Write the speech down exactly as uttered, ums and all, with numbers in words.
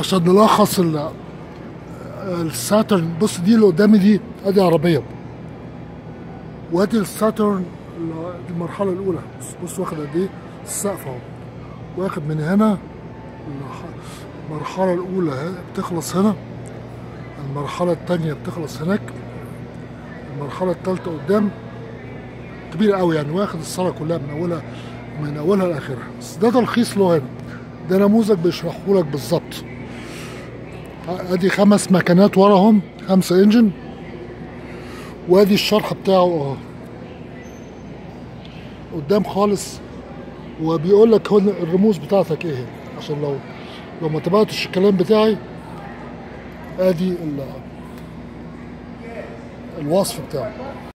عشان نلخص الساترن. بص دي اللي قدامي دي ادي عربيه، وادي الساترن المرحله الاولى. بص بص واخد قد ايه السقف اهو، واخد من هنا. المرحله الاولى بتخلص هنا، المرحله الثانيه بتخلص هناك، المرحله الثالثه قدام كبيره قوي يعني، واخد الصاله كلها من اولها من اولها لاخرها. بس ده تلخيص له هنا، ده نموذج بيشرحه لك بالظبط. ادي خمس مكانات وراهم، خمسه انجن، وادي الشرح بتاعه اهو قدام خالص. وبيقول لك هنا الرموز بتاعتك ايه هنا، عشان لو لو ما تبعتش الكلام بتاعي. ادي الوصف بتاعه.